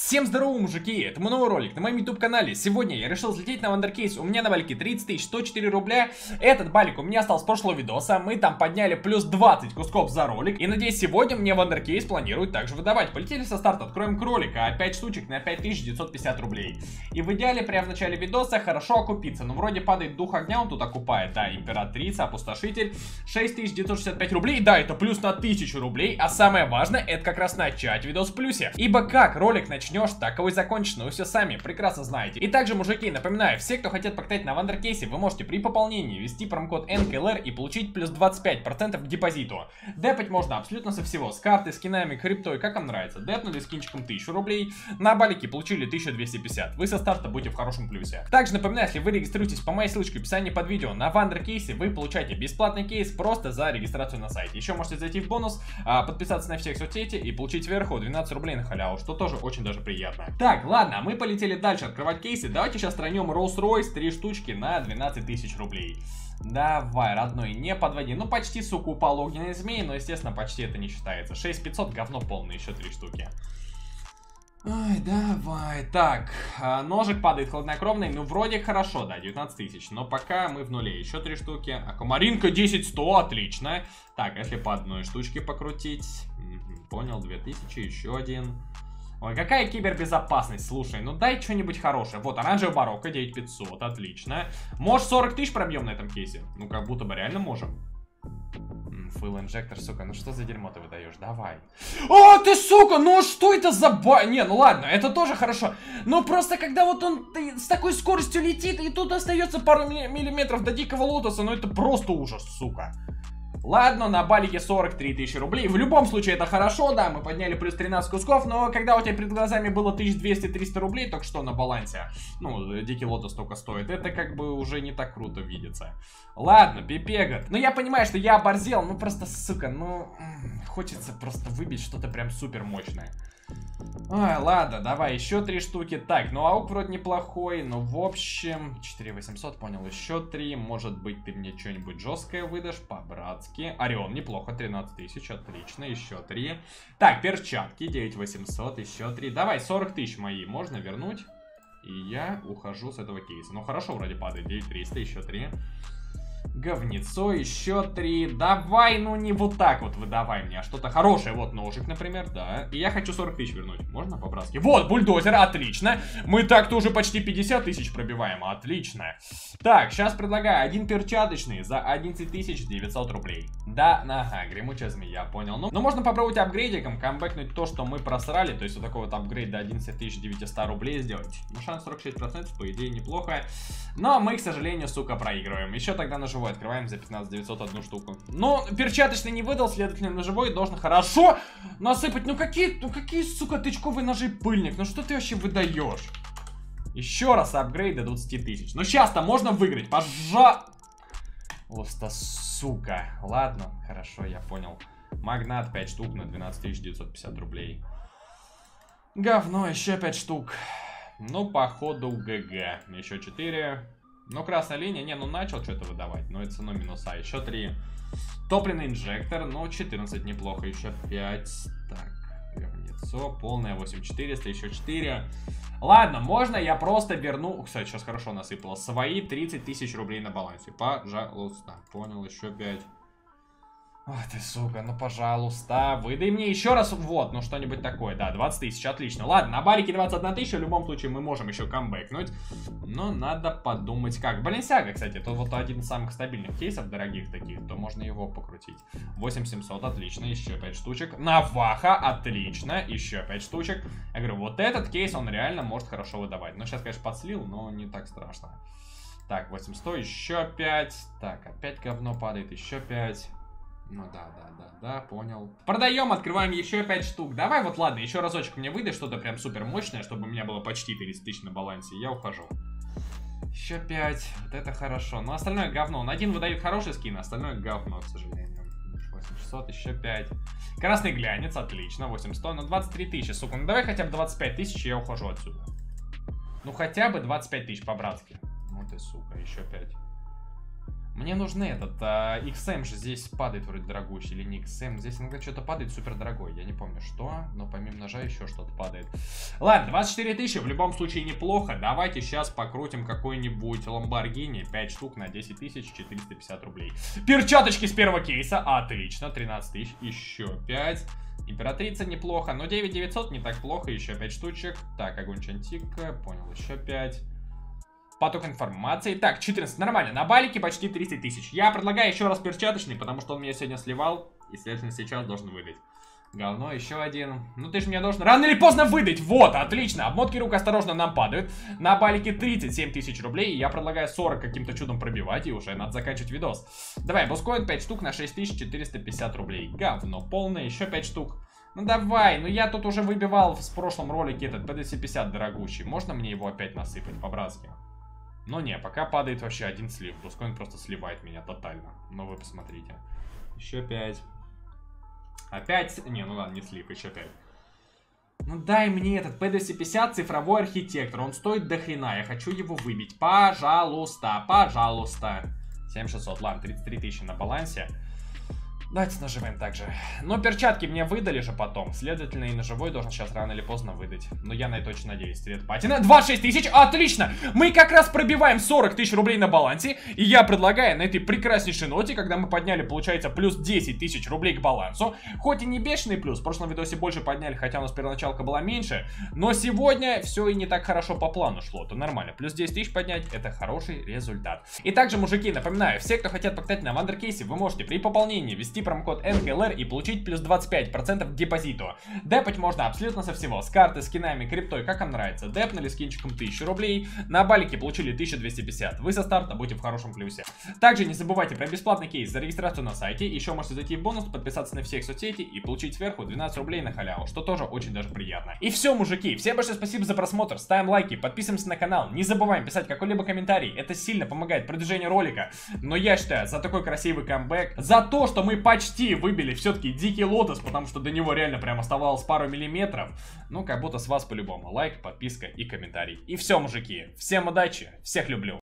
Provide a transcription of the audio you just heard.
Всем здорово, мужики, это мой новый ролик на моем YouTube канале. Сегодня я решил взлететь на Вандеркейс. У меня на балике 30 104 рубля. Этот балик у меня остался с прошлого видоса. Мы там подняли плюс 20 кусков за ролик. И надеюсь, сегодня мне Вандеркейс планируют также выдавать. Полетели со старта, откроем кролика. 5 штучек на 5950 рублей. И в идеале прямо в начале видоса хорошо окупиться. Ну вроде падает дух огня, он тут окупает. Да, императрица, опустошитель. 6965 рублей. Да, это плюс на 1000 рублей. А самое важное, это как раз начать видос в плюсе. Ибо как ролик начнешь, так его и закончишь, но вы все сами прекрасно знаете. И также, мужики, напоминаю, все, кто хотят покатать на Вандеркейсе, вы можете при пополнении ввести промокод NKLR и получить плюс 25% к депозиту. Депать можно абсолютно со всего, с карты, скинами, криптой, как вам нравится. Депнули скинчиком 1000 рублей, на балике получили 1250. Вы со старта будете в хорошем плюсе. Также напоминаю, если вы регистрируетесь по моей ссылочке в описании под видео на Вандеркейсе, вы получаете бесплатный кейс просто за регистрацию на сайте. Еще можете зайти в бонус, подписаться на всех соцсети и получить сверху 12 рублей на халяву, что тоже очень даже приятно. Так, ладно, мы полетели дальше открывать кейсы. Давайте сейчас странем Rolls-Royce 3 штучки на 12 тысяч рублей. Давай, родной, не подводи. Ну, почти, сука, упал огненный змей, но, естественно, почти это не считается. 6500, говно полное, еще 3 штуки. Ой, давай, так, ножик падает хладнокровный, ну вроде хорошо, да, 19 тысяч, но пока мы в нуле, еще 3 штуки, аквамаринка 10-100, отлично. Так, если по одной штучке покрутить, понял, 2000, еще один. Ой, какая кибербезопасность, слушай, ну дай что-нибудь хорошее. Вот, оранжевая барокко, 9500, отлично. Может 40 тысяч пробьем на этом кейсе? Ну, как будто бы реально можем. Full инжектор, сука, ну что за дерьмо ты выдаешь? Давай. О, ты, сука, ну что это за Не, ну ладно, это тоже хорошо. Но просто когда вот он с такой скоростью летит, и тут остается пару миллиметров до дикого лотоса, ну это просто ужас, сука. Ладно, на балике 43 тысячи рублей. В любом случае это хорошо, да, мы подняли плюс 13 кусков, но когда у тебя перед глазами было 1200-300 рублей, только что на балансе, ну, дикий лотос только стоит, это как бы уже не так круто видится. Ладно, пипегат. Ну, я понимаю, что я оборзел, ну, просто, сука, ну, хочется просто выбить что-то прям супер мощное. Ой, ладно, давай, еще 3 штуки. Так, ну аук вроде неплохой, но в общем 4800, понял, еще 3. Может быть ты мне что-нибудь жесткое выдашь, по-братски. Орион, неплохо, 13 тысяч, отлично, еще 3. Так, перчатки, 9800, еще 3. Давай, 40 тысяч мои можно вернуть. И я ухожу с этого кейса. Ну хорошо, вроде падает, 9300, еще 3. Говнецо, еще 3. Давай, ну не вот так вот выдавай мне, а что-то хорошее. Вот ножик, например, да. И я хочу 40 тысяч вернуть. Можно по-братски? Вот, бульдозер, отлично. Мы так-то уже почти 50 тысяч пробиваем. Отлично. Так, сейчас предлагаю один перчаточный за 11 900 рублей. Да, ага, гремучая змея, понял. Ну, можно попробовать апгрейдиком камбэкнуть то, что мы просрали. То есть вот такой вот апгрейд до 11 900 рублей сделать. Ну, шанс 46%, по идее, неплохо. Но мы, к сожалению, сука, проигрываем. Еще тогда на живой открываем за 15 900 одну штуку. Но перчаточный не выдал, следовательно, на живой должен хорошо насыпать. Ну какие, сука, тычковый ножи пыльник? Ну что ты вообще выдаешь? Еще раз апгрейд до 20 тысяч. Ну сейчас-то можно выиграть, пожалуйста, сука. Ладно, хорошо, я понял. Магнат 5 штук на 12 950 рублей. Говно, еще 5 штук. Ну, походу, ГГ. Еще 4. Ну, красная линия, не, ну начал что-то выдавать, но это ценой минуса. Еще 3. Топливный инжектор, ну, 14 неплохо, еще 5. Так, говнецо, полное 8400, еще 4. Ладно, можно я просто верну... Кстати, сейчас хорошо насыпало. Свои 30 тысяч рублей на балансе, пожалуйста. Понял, еще 5. Ах ты, сука, ну пожалуйста, выдай мне еще раз, вот, ну что-нибудь такое, да, 20 тысяч, отлично. Ладно, на балике 21 тысяча, в любом случае мы можем еще камбэкнуть, но надо подумать как. Баленсиага, кстати, это вот один из самых стабильных кейсов, дорогих таких, то можно его покрутить. 8700, отлично, еще 5 штучек. Наваха, отлично, еще 5 штучек. Я говорю, вот этот кейс, он реально может хорошо выдавать. Ну, сейчас, конечно, подслил, но не так страшно. Так, 800, еще 5. Так, опять говно падает, еще 5. Ну да, понял. Продаем, открываем еще 5 штук. Давай вот, ладно, еще разочек мне выдай что-то прям супер мощное, чтобы у меня было почти 30 тысяч на балансе. Я ухожу. Еще 5. Вот это хорошо. Но остальное говно. Он один выдает хороший скин, а остальное говно, к сожалению. 8600, еще 5. Красный глянец, отлично. 8100, ну 23 тысячи, сука. Ну давай хотя бы 25 тысяч, и я ухожу отсюда. Ну хотя бы 25 тысяч по-братски. Ну ты, сука, еще 5. Мне нужны этот, XM же здесь падает вроде дорогущий, или не XM, здесь иногда что-то падает супер дорогой, я не помню что, но помимо ножа еще что-то падает. Ладно, 24 тысячи в любом случае неплохо, давайте сейчас покрутим какой-нибудь Lamborghini, 5 штук на 10 тысяч, 450 рублей. Перчаточки с первого кейса, отлично, 13 тысяч, еще 5. Императрица неплохо, но 9900 не так плохо, еще 5 штучек. Так, огонь Чантика, понял, еще 5. Поток информации. Так, 14, нормально. На балике почти 30 тысяч. Я предлагаю еще раз перчаточный, потому что он меня сегодня сливал. И, следовательно, сейчас должен выдать. Говно, еще один. Ну ты же мне должен рано или поздно выдать. Вот, отлично. Обмотки рук осторожно нам падают. На балике 37 тысяч рублей. И я предлагаю 40 каким-то чудом пробивать. И уже надо заканчивать видос. Давай, бускоин 5 штук на 6450 рублей. Говно полное, еще 5 штук. Ну давай, ну я тут уже выбивал в прошлом ролике этот P250 дорогущий. Можно мне его опять насыпать по-братски? Но не, пока падает вообще один слив. Бускоин просто сливает меня тотально. Но вы посмотрите. Еще 5. Опять... Не, ну ладно, не слив, еще 5. Ну дай мне этот P250 цифровой архитектор. Он стоит до хрена. Я хочу его выбить. Пожалуйста, пожалуйста. 7600, ладно, 33 тысячи на балансе. Давайте нажимаем также. Но перчатки мне выдали же потом. Следовательно, и ножевой должен сейчас рано или поздно выдать. Но я на это очень надеюсь. Цвет патина. 26 тысяч. Отлично! Мы как раз пробиваем 40 тысяч рублей на балансе. И я предлагаю на этой прекраснейшей ноте, когда мы подняли, получается, плюс 10 тысяч рублей к балансу. Хоть и не бешеный плюс. В прошлом видосе больше подняли, хотя у нас первоначалка была меньше. Но сегодня все и не так хорошо по плану шло. То нормально. Плюс 10 тысяч поднять — это хороший результат. И также, мужики, напоминаю, все, кто хотят покатать на Вандеркейсе, вы можете при пополнении ввести промокод NKLR и получить плюс 25% к депозиту. Депать можно абсолютно со всего. С карты, скинами, криптой, как вам нравится. Депнули скинчиком 1000 рублей. На балике получили 1250. Вы со старта будете в хорошем плюсе. Также не забывайте про бесплатный кейс за регистрацию на сайте. Еще можете зайти в бонус, подписаться на всех соцсети и получить сверху 12 рублей на халяву, что тоже очень даже приятно. И все, мужики. Всем большое спасибо за просмотр. Ставим лайки, подписываемся на канал. Не забываем писать какой-либо комментарий. Это сильно помогает продвижению ролика. Но я считаю, за такой красивый камбэк, за то, что мы почти выбили все-таки Дикий Лотос, потому что до него реально прям оставалось пару миллиметров. Ну, как будто с вас по-любому. Лайк, подписка и комментарий. И все, мужики. Всем удачи, всех люблю.